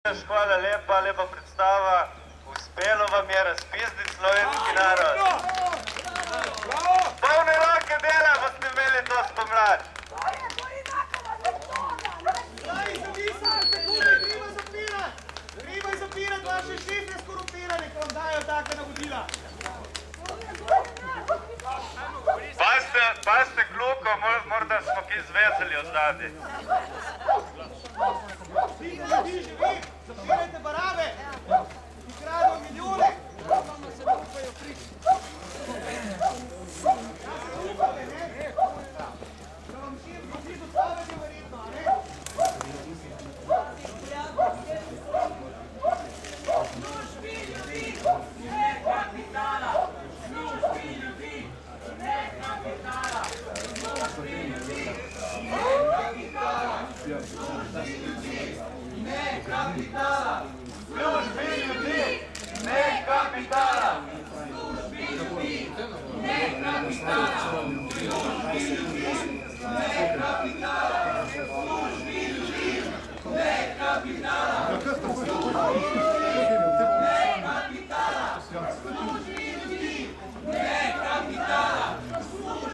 Hvala lepa, lepa predstava. Uspelo vam je razpizditi slovenski narod. Polne roke dela boste imeli to spomlad. Treba je zapirati vaše šifre skorumpirane, ko vam dajo take navodila. Pazite gluko, morda smo kaj zvezali od zadnji. Tine ljudi živi, zapirajte barabe, ki kradajo milijone. Da vam šif ljudi dostavljati verjetno, a ne? Službi ljudi, ne kapitala! Službi ljudi, ne kapitala! Službi ljudi, ne kapitala! Službi ljudi, ne kapitala! Službi ljudi, ne kapitala! Službi ljudi, ne kapitala! Službi ljudi, ne kapitala! Službi ljudi, ne kapitala!